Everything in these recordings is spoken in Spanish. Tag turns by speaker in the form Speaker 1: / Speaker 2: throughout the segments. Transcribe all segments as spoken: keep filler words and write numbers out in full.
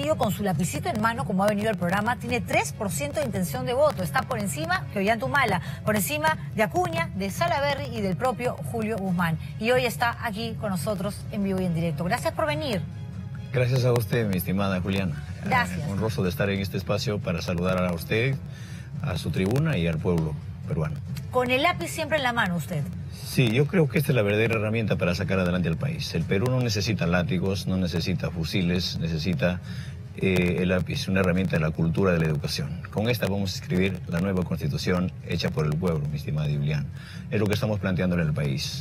Speaker 1: Castillo, con su lapicito en mano, como ha venido el programa, tiene tres por ciento de intención de voto. Está por encima de Ollantumala, por encima de Acuña, de Salaverry y del propio Julio Guzmán. Y hoy está aquí con nosotros en vivo y en directo. Gracias por venir.
Speaker 2: Gracias a usted, mi estimada Juliana.
Speaker 1: Gracias.
Speaker 2: Eh, honroso de estar en este espacio para saludar a usted, a su tribuna y al pueblo peruano.
Speaker 1: Con el lápiz siempre en la mano usted.
Speaker 2: Sí, yo creo que esta es la verdadera herramienta para sacar adelante al país. El Perú no necesita látigos, no necesita fusiles, necesita eh, el lápiz, una herramienta de la cultura de la educación. Con esta vamos a escribir la nueva constitución hecha por el pueblo, mi estimada Juliana. Es lo que estamos planteando en el país.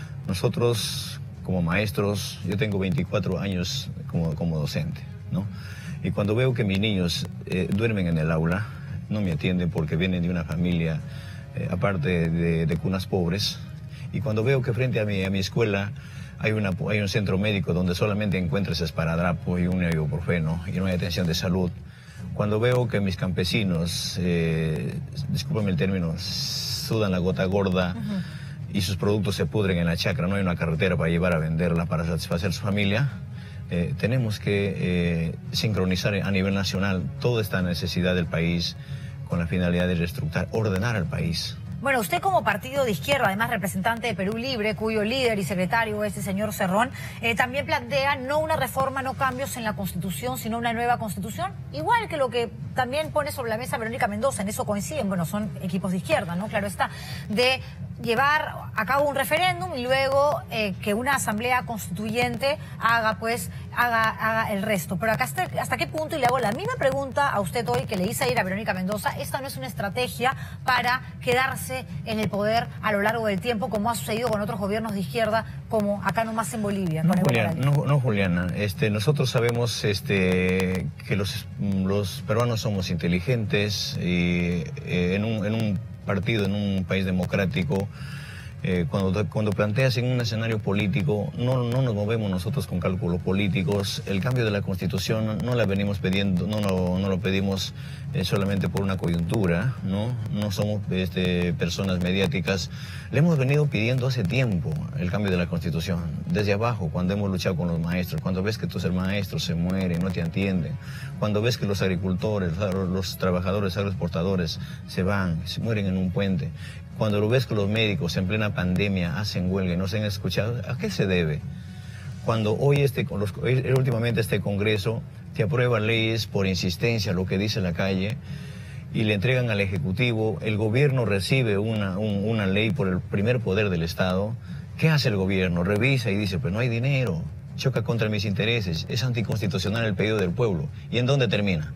Speaker 2: Nosotros, como maestros, yo tengo veinticuatro años como, como docente, ¿no? Y cuando veo que mis niños eh, duermen en el aula, no me atienden porque vienen de una familia, eh, aparte de, de cunas pobres, y cuando veo que frente a mi, a mi escuela hay, una, hay un centro médico donde solamente encuentras esparadrapo y un ibuprofeno y no hay atención de salud, cuando veo que mis campesinos, eh, discúlpame el término, sudan la gota gorda, uh-huh, y sus productos se pudren en la chacra, no hay una carretera para llevar a venderla para satisfacer su familia, eh, tenemos que eh, sincronizar a nivel nacional toda esta necesidad del país con la finalidad de reestructurar, ordenar al país.
Speaker 1: Bueno, usted como partido de izquierda, además representante de Perú Libre, cuyo líder y secretario es el señor Cerrón, eh, también plantea no una reforma, no cambios en la Constitución, sino una nueva Constitución, igual que lo que también pone sobre la mesa Verónica Mendoza, en eso coinciden, bueno, son equipos de izquierda, ¿no? Claro está, de llevar a cabo un referéndum y luego eh, que una asamblea constituyente haga, pues, haga, haga el resto. Pero acá hasta, hasta qué punto, y le hago la misma pregunta a usted hoy que le hice ayer a Verónica Mendoza, esta no es una estrategia para quedarse en el poder a lo largo del tiempo, como ha sucedido con otros gobiernos de izquierda, como acá nomás en Bolivia.
Speaker 2: No, Juliana, no, no, Juliana. Este, nosotros sabemos este, que los, los peruanos somos inteligentes y eh, en un, en un partido, en un país democrático, eh, cuando, cuando planteas en un escenario político, no, no nos movemos nosotros con cálculos políticos. El cambio de la Constitución no la venimos pidiendo, no, no, no lo pedimos eh, solamente por una coyuntura, ¿no? No somos este, personas mediáticas. Le hemos venido pidiendo hace tiempo el cambio de la Constitución, desde abajo, cuando hemos luchado con los maestros, cuando ves que tus maestros se mueren, no te atienden, cuando ves que los agricultores, los trabajadores agroexportadores se van, se mueren en un puente, cuando lo ves que los médicos en plena pandemia hacen huelga y no se han escuchado, ¿a qué se debe? Cuando hoy este, los, últimamente este Congreso te aprueba leyes por insistencia, lo que dice la calle, y le entregan al Ejecutivo, el gobierno recibe una, un, una ley por el primer poder del Estado, ¿qué hace el gobierno? Revisa y dice, pues no hay dinero, choca contra mis intereses, es anticonstitucional el pedido del pueblo. ¿Y en dónde termina?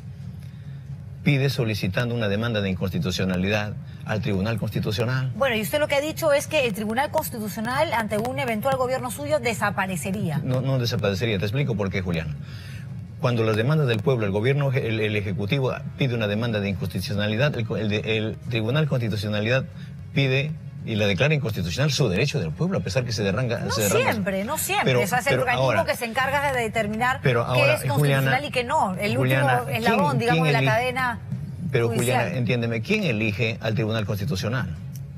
Speaker 2: Pide solicitando una demanda de inconstitucionalidad al Tribunal Constitucional.
Speaker 1: Bueno, y usted lo que ha dicho es que el Tribunal Constitucional, ante un eventual gobierno suyo, desaparecería.
Speaker 2: No, no desaparecería, te explico por qué, Julián. Cuando las demandas del pueblo, el gobierno, el, el Ejecutivo pide una demanda de inconstitucionalidad, el, el, el Tribunal Constitucionalidad pide y la declara inconstitucional su derecho del pueblo, a pesar que se derranga...
Speaker 1: No
Speaker 2: se derranga.
Speaker 1: siempre, no siempre.
Speaker 2: Pero,
Speaker 1: o sea, es el
Speaker 2: pero
Speaker 1: organismo
Speaker 2: ahora,
Speaker 1: que se encarga de determinar
Speaker 2: pero ahora,
Speaker 1: qué es constitucional
Speaker 2: Juliana,
Speaker 1: y qué no. El
Speaker 2: Juliana,
Speaker 1: último eslabón, digamos, de la
Speaker 2: elige,
Speaker 1: cadena
Speaker 2: Pero
Speaker 1: judicial.
Speaker 2: Juliana, entiéndeme, ¿quién elige al Tribunal Constitucional?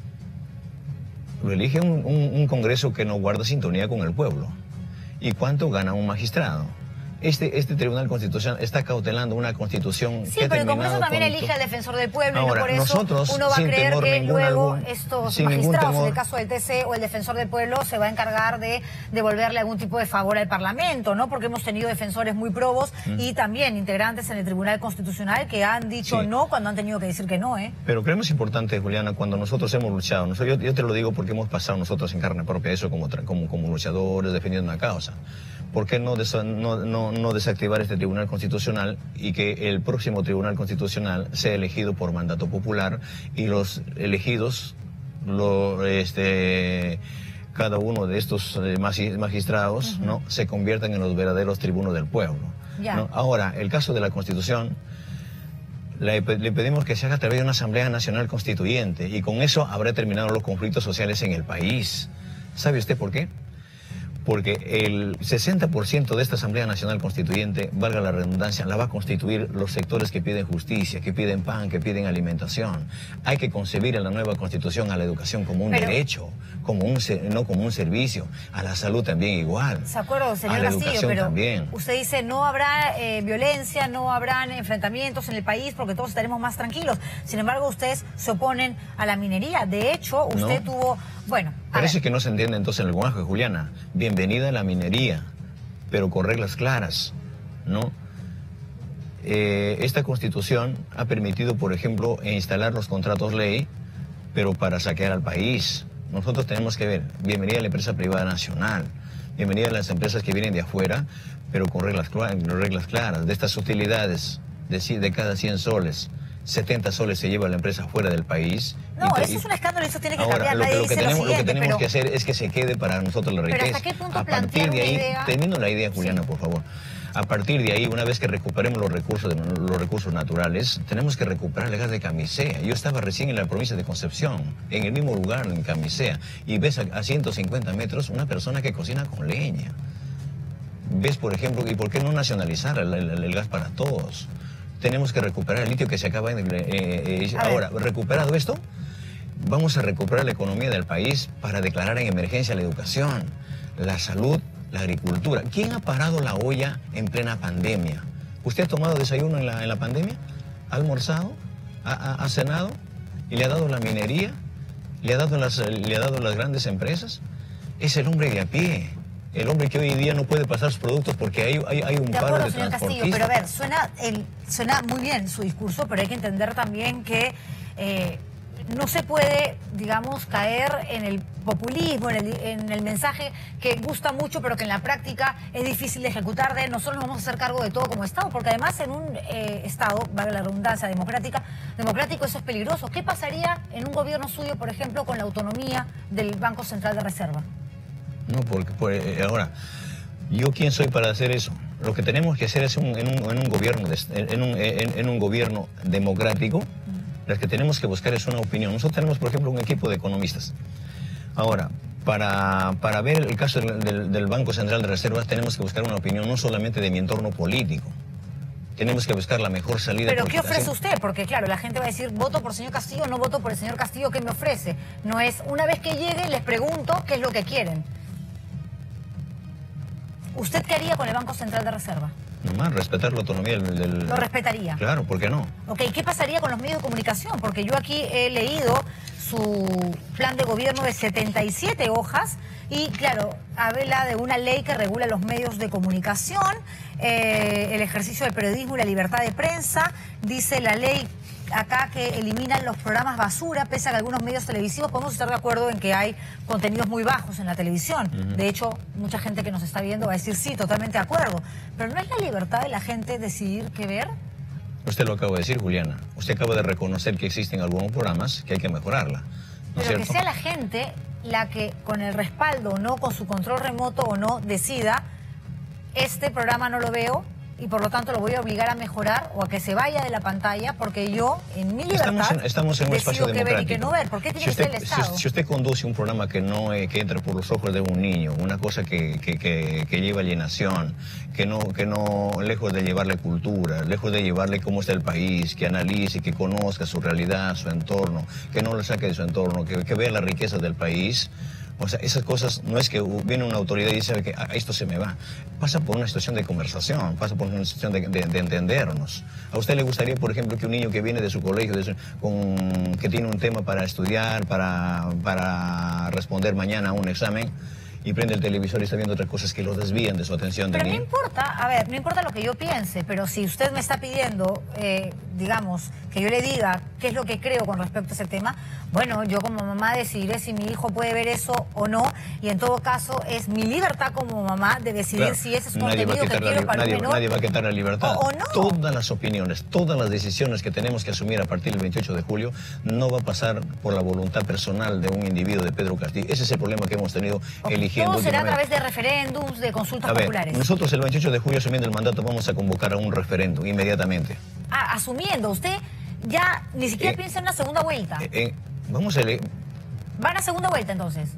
Speaker 2: Lo elige un, un, un Congreso que no guarda sintonía con el pueblo. ¿Y cuánto gana un magistrado? Este, este Tribunal Constitucional está cautelando una Constitución
Speaker 1: sí,
Speaker 2: que ha
Speaker 1: pero el Congreso también
Speaker 2: con...
Speaker 1: elige al defensor del pueblo.
Speaker 2: Ahora,
Speaker 1: y no por
Speaker 2: nosotros,
Speaker 1: eso uno va a
Speaker 2: sin
Speaker 1: creer
Speaker 2: temor
Speaker 1: que
Speaker 2: ningún
Speaker 1: luego
Speaker 2: algún,
Speaker 1: estos
Speaker 2: sin
Speaker 1: magistrados, en el
Speaker 2: temor.
Speaker 1: caso del T C o el defensor del pueblo, se va a encargar de devolverle algún tipo de favor al Parlamento, ¿no? Porque hemos tenido defensores muy probos mm. y también integrantes en el Tribunal Constitucional que han dicho sí. no cuando han tenido que decir que no, ¿eh?
Speaker 2: Pero creemos importante, Juliana, cuando nosotros hemos luchado, nosotros, yo, yo te lo digo porque hemos pasado nosotros en carne propia eso como, como, como luchadores defendiendo una causa. ¿Por qué no, des, no, no, no desactivar este Tribunal Constitucional y que el próximo Tribunal Constitucional sea elegido por mandato popular y los elegidos, lo, este, cada uno de estos magistrados uh-huh. ¿no? se conviertan en los verdaderos tribunos del pueblo?
Speaker 1: Ya.
Speaker 2: ¿no? Ahora, el caso de la Constitución, le, le pedimos que se haga a través de una Asamblea Nacional Constituyente y con eso habrá terminado los conflictos sociales en el país. ¿Sabe usted por qué? porque el sesenta por ciento de esta Asamblea Nacional Constituyente, valga la redundancia, la va a constituir los sectores que piden justicia, que piden pan, que piden alimentación. Hay que concebir en la nueva Constitución a la educación como un Pero, derecho, como un, no como un servicio, a la salud también igual.
Speaker 1: Se acuerdo, señor
Speaker 2: a la
Speaker 1: Castillo,
Speaker 2: educación
Speaker 1: pero
Speaker 2: también.
Speaker 1: Usted dice no habrá eh, violencia, no habrán enfrentamientos en el país porque todos estaremos más tranquilos. Sin embargo, ustedes se oponen a la minería. De hecho, usted no. tuvo... Bueno,
Speaker 2: parece que no se entiende entonces el lenguaje, Juliana. Bienvenida a la minería, pero con reglas claras, ¿no? Eh, esta Constitución ha permitido, por ejemplo, instalar los contratos ley, pero para saquear al país. Nosotros tenemos que ver, bienvenida a la empresa privada nacional, bienvenida a las empresas que vienen de afuera, pero con reglas, reglas claras. De estas utilidades, de, de cada cien soles, setenta soles se lleva la empresa fuera del país.
Speaker 1: No, eso es un escándalo, eso tiene que
Speaker 2: ahora,
Speaker 1: cambiar.
Speaker 2: Lo que, lo que tenemos,
Speaker 1: lo siguiente,
Speaker 2: lo que, tenemos
Speaker 1: pero...
Speaker 2: que hacer es que se quede para nosotros la riqueza.
Speaker 1: Pero ¿hasta qué punto
Speaker 2: a partir de ahí,
Speaker 1: idea...
Speaker 2: termino la idea, Juliana, sí. por favor. A partir de ahí, una vez que recuperemos los recursos, los recursos naturales, tenemos que recuperar el gas de Camisea. Yo estaba recién en la provincia de Concepción, en el mismo lugar, en Camisea, y ves a, a ciento cincuenta metros una persona que cocina con leña. Ves, por ejemplo, ¿y por qué no nacionalizar el, el, el gas para todos? Tenemos que recuperar el litio que se acaba de... Eh, eh, ahora, recuperado esto, vamos a recuperar la economía del país para declarar en emergencia la educación, la salud, la agricultura. ¿Quién ha parado la olla en plena pandemia? ¿Usted ha tomado desayuno en la, en la pandemia? ¿Ha almorzado? ¿Ha, ha, ha cenado? ¿Y le ha dado la minería? ¿Le ha dado las, le ha dado las grandes empresas? Es el hombre de a pie. El hombre que hoy en día no puede pasar sus productos porque hay, hay, hay un
Speaker 1: de
Speaker 2: paro
Speaker 1: acuerdo,
Speaker 2: de
Speaker 1: señor Castillo, pero a ver, suena, el, suena muy bien su discurso, pero hay que entender también que eh, no se puede, digamos, caer en el populismo, en el, en el mensaje que gusta mucho, pero que en la práctica es difícil de ejecutar. De nosotros nos vamos a hacer cargo de todo como Estado, porque además en un eh, Estado, valga la redundancia, democrática, democrático, eso es peligroso. ¿Qué pasaría en un gobierno suyo, por ejemplo, con la autonomía del Banco Central de Reserva?
Speaker 2: No, porque por, eh, ahora, ¿yo quién soy para hacer eso? Lo que tenemos que hacer es un, en, un, en, un gobierno de, en, un, en, en un gobierno democrático, mm. lo que tenemos que buscar es una opinión. Nosotros tenemos, por ejemplo, un equipo de economistas. Ahora, para, para ver el caso del, del, del Banco Central de Reservas, tenemos que buscar una opinión no solamente de mi entorno político. Tenemos que buscar la mejor salida.
Speaker 1: ¿Pero qué ofrece usted? Porque claro, la gente va a decir, voto por el señor Castillo, no voto por el señor Castillo, ¿qué me ofrece? No es, una vez que llegue, les pregunto qué es lo que quieren. ¿Usted qué haría con el Banco Central de Reserva?
Speaker 2: Nomás respetar la autonomía del, del...
Speaker 1: ¿Lo respetaría?
Speaker 2: Claro, ¿por qué no?
Speaker 1: Ok, ¿qué pasaría con los medios de comunicación? Porque yo aquí he leído su plan de gobierno de setenta y siete hojas y, claro, habla de una ley que regula los medios de comunicación, eh, el ejercicio del periodismo y la libertad de prensa. Dice la ley acá que eliminan los programas basura, pese a que algunos medios televisivos podemos estar de acuerdo en que hay contenidos muy bajos en la televisión. Uh-huh. De hecho, mucha gente que nos está viendo va a decir sí, totalmente de acuerdo. Pero ¿no es la libertad de la gente decidir qué ver?
Speaker 2: Usted lo acaba de decir, Juliana. Usted acaba de reconocer que existen algunos programas que hay que mejorarla, ¿no es
Speaker 1: Pero
Speaker 2: cierto?
Speaker 1: Que sea la gente la que con el respaldo o no, con su control remoto o no, decida, este programa no lo veo, y por lo tanto lo voy a obligar a mejorar o a que se vaya de la pantalla porque yo, en mi libertad,
Speaker 2: estamos en, estamos en un espacio
Speaker 1: decido qué ver y qué no ver. ¿Por qué tiene
Speaker 2: si usted,
Speaker 1: que ser el Estado?
Speaker 2: Si, si usted conduce un programa que no eh, que entra por los ojos de un niño, una cosa que, que, que, que lleva alienación, que no, que no, lejos de llevarle cultura, lejos de llevarle cómo está el país, que analice, que conozca su realidad, su entorno, que no le saque de su entorno, que, que vea la riqueza del país. O sea, esas cosas no es que viene una autoridad y dice que ah, esto se me va. Pasa por una situación de conversación, pasa por una situación de, de, de entendernos. ¿A usted le gustaría, por ejemplo, que un niño que viene de su colegio, de su, con, que tiene un tema para estudiar, para, para responder mañana a un examen, y prende el televisor y está viendo otras cosas que lo desvían de su atención de
Speaker 1: Pero
Speaker 2: mí?
Speaker 1: no importa, a ver, no importa lo que yo piense, pero si usted me está pidiendo, eh, digamos, que yo le diga qué es lo que creo con respecto a ese tema, bueno, yo como mamá decidiré si mi hijo puede ver eso o no, y en todo caso es mi libertad como mamá de decidir
Speaker 2: claro,
Speaker 1: si ese es
Speaker 2: nadie
Speaker 1: contenido que quiero para
Speaker 2: nadie,
Speaker 1: un menor.
Speaker 2: Nadie va a quitar la libertad.
Speaker 1: O, o no.
Speaker 2: Todas las opiniones, todas las decisiones que tenemos que asumir a partir del veintiocho de julio no va a pasar por la voluntad personal de un individuo de Pedro Castillo. Ese es el problema que hemos tenido okay, eligiendo.
Speaker 1: Todo será a través de referéndums, de consultas
Speaker 2: a ver,
Speaker 1: populares.
Speaker 2: Nosotros el veintiocho de julio, asumiendo el mandato, vamos a convocar a un referéndum inmediatamente.
Speaker 1: Ah, asumiendo, usted ya ni siquiera
Speaker 2: eh,
Speaker 1: piensa en una segunda vuelta.
Speaker 2: Eh, eh, vamos a elegir.
Speaker 1: ¿Van a segunda vuelta entonces?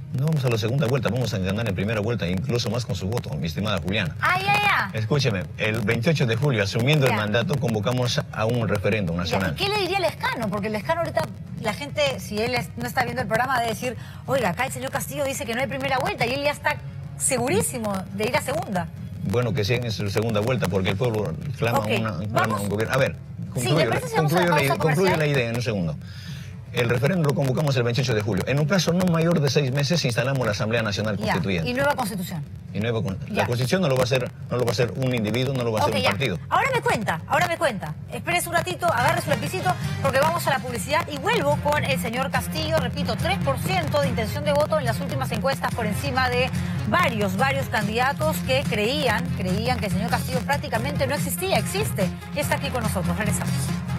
Speaker 2: No vamos a la segunda vuelta, vamos a ganar en primera vuelta, incluso más con su voto, mi estimada Juliana.
Speaker 1: Ah, ya, ya.
Speaker 2: Escúcheme, el veintiocho de julio, asumiendo
Speaker 1: Ya.
Speaker 2: el mandato, convocamos a un referéndum nacional.
Speaker 1: Ya, ¿qué le diría Lescano? Porque Lescano ahorita, la gente, si él es- no está viendo el programa, debe decir, oiga, acá el señor Castillo dice que no hay primera vuelta y él ya está segurísimo de ir a segunda.
Speaker 2: Bueno, que sigan en su segunda vuelta, porque el pueblo clama,
Speaker 1: Ok,
Speaker 2: una, clama
Speaker 1: vamos.
Speaker 2: un gobierno. A ver,
Speaker 1: Sí,
Speaker 2: concluyo,
Speaker 1: ¿le parece si vamos a la
Speaker 2: concluyo la,
Speaker 1: pausa
Speaker 2: concluyo
Speaker 1: comercial?
Speaker 2: la idea en un segundo. El referéndum lo convocamos el veintiocho de julio. En un plazo no mayor de seis meses instalamos la Asamblea Nacional
Speaker 1: Ya,
Speaker 2: Constituyente.
Speaker 1: y nueva constitución.
Speaker 2: Y nueva con-
Speaker 1: Ya.
Speaker 2: la Constitución no lo va a hacer, no lo va a hacer un individuo, no lo va a hacer
Speaker 1: Ok,
Speaker 2: un
Speaker 1: ya.
Speaker 2: partido.
Speaker 1: Ahora me cuenta, ahora me cuenta. Espérese un ratito, agarre su lapicito, porque vamos a la publicidad y vuelvo con el señor Castillo. Repito, tres por ciento de intención de voto en las últimas encuestas por encima de varios, varios candidatos que creían, creían que el señor Castillo prácticamente no existía, existe. Y está aquí con nosotros. Regresamos.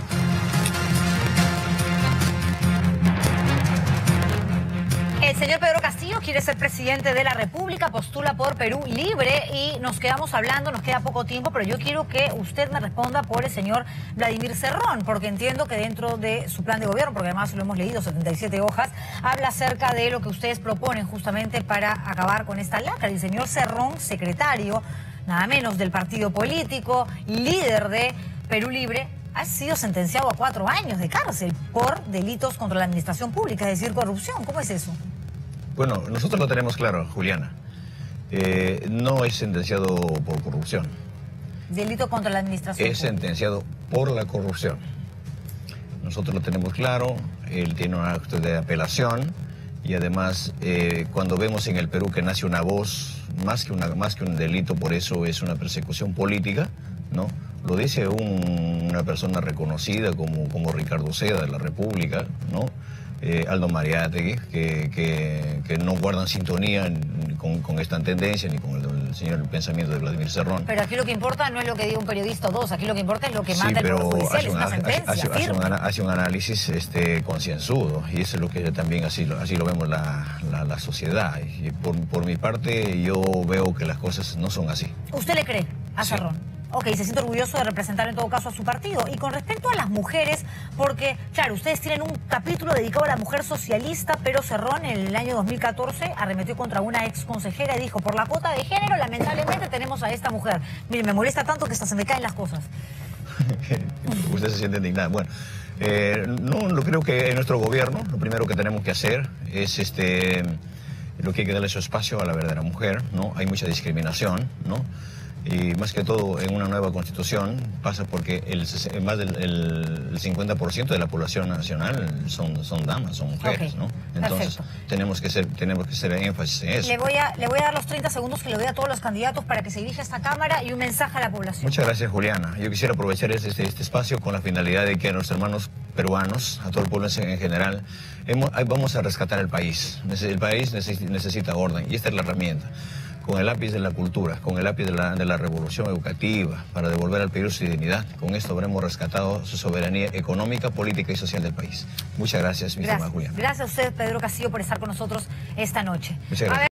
Speaker 1: El señor Pedro Castillo quiere ser presidente de la República, postula por Perú Libre y nos quedamos hablando, nos queda poco tiempo, pero yo quiero que usted me responda por el señor Vladimir Cerrón, porque entiendo que dentro de su plan de gobierno, porque además lo hemos leído, setenta y siete hojas, habla acerca de lo que ustedes proponen justamente para acabar con esta lacra. El señor Cerrón, secretario, nada menos del partido político, líder de Perú Libre, ha sido sentenciado a cuatro años de cárcel por delitos contra la administración pública, es decir, corrupción. ¿Cómo es eso?
Speaker 2: Bueno, nosotros lo tenemos claro, Juliana. Eh, no es sentenciado por corrupción,
Speaker 1: Delito contra la administración
Speaker 2: es
Speaker 1: pública.
Speaker 2: sentenciado por la corrupción. Nosotros lo tenemos claro, él tiene un acto de apelación y además eh, cuando vemos en el Perú que nace una voz, más que, una, más que un delito, por eso es una persecución política, ¿no? Lo dice un- una persona reconocida como, como Ricardo Seda de la República, ¿no? Eh, Aldo Mariátegui, que, que, que no guardan sintonía ni con, con esta tendencia ni con el, el señor el pensamiento de Vladimir Cerrón.
Speaker 1: Pero aquí lo que importa no es lo que diga un periodista o dos, aquí lo que importa es lo que
Speaker 2: Sí,
Speaker 1: manda el
Speaker 2: pero
Speaker 1: Poder Judicial,
Speaker 2: hace
Speaker 1: es
Speaker 2: un,
Speaker 1: una
Speaker 2: hace-
Speaker 1: sentencia,
Speaker 2: hace- hace un
Speaker 1: firme.
Speaker 2: ana- hace un análisis este, concienzudo y eso es lo que también así lo, así lo vemos la, la, la sociedad. Y por, por mi parte yo veo que las cosas no son así.
Speaker 1: ¿Usted le cree a
Speaker 2: Sí.
Speaker 1: Cerrón? Ok, se siente orgulloso de representar en todo caso a su partido. Y con respecto a las mujeres, porque, claro, ustedes tienen un capítulo dedicado a la mujer socialista, pero Cerrón en el año dos mil catorce arremetió contra una ex consejera y dijo, por la cuota de género, lamentablemente tenemos a esta mujer. Mire, me molesta tanto que hasta se me caen las cosas.
Speaker 2: Usted se siente indignado. Bueno, eh, no, lo creo que en nuestro gobierno lo primero que tenemos que hacer es este, lo que hay que darle su espacio a la verdadera mujer, ¿no? Hay mucha discriminación, ¿no? Y más que todo en una nueva constitución pasa porque el, ses- más del el, el cincuenta por ciento de la población nacional son, son damas, son mujeres,
Speaker 1: Ok,
Speaker 2: ¿no? Entonces
Speaker 1: perfecto.
Speaker 2: tenemos que ser, tenemos que hacer énfasis en eso.
Speaker 1: Le voy, a, le voy a dar los treinta segundos que le doy a todos los candidatos para que se dirija a esta Cámara y un mensaje a la población.
Speaker 2: Muchas gracias, Juliana. Yo quisiera aprovechar este, este espacio con la finalidad de que a nuestros hermanos peruanos, a todo el pueblo en general, hemos- ahí vamos a rescatar el país. Nece- El país necesi- necesita orden y esta es la herramienta. Con el lápiz de la cultura, con el lápiz de la, de la revolución educativa, para devolver al Perú su dignidad. Con esto habremos rescatado su soberanía económica, política y social del país. Muchas gracias, mi estimada
Speaker 1: Gracias.
Speaker 2: Juliana.
Speaker 1: Gracias a usted, Pedro Castillo, por estar con nosotros esta noche.
Speaker 2: Muchas gracias.
Speaker 1: A ver,